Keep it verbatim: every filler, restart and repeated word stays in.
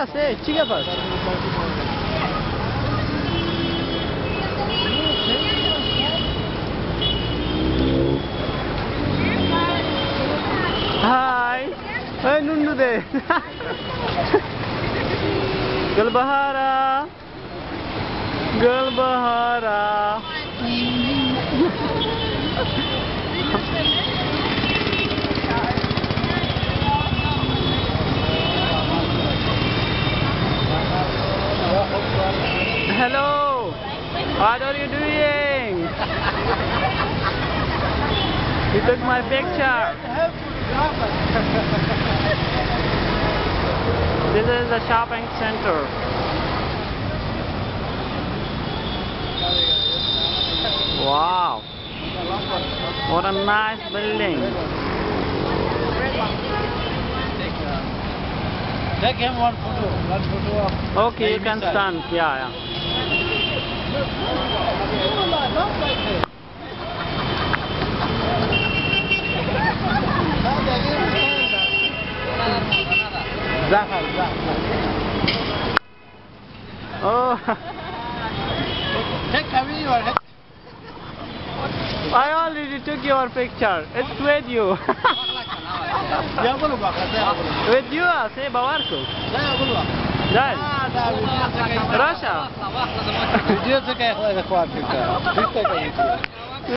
আছে ঠিক আছে Hai hey nundu deh Galbahara Galbahara Hello, what are you doing? You took my picture. This is the shopping center. Wow, what a nice building. Take him one photo. One photo of Okay, you can stand. Yeah, yeah. Zahar, Zahar. Oh, Take away your head. I already took your picture. It's with you. Ya bolu bak, saya bolu. With you, say Bawarko. Saya bolu bak. Dal. Ah, dah video sekai. Russia. Video sekai, saya kuat juga. Video sekai.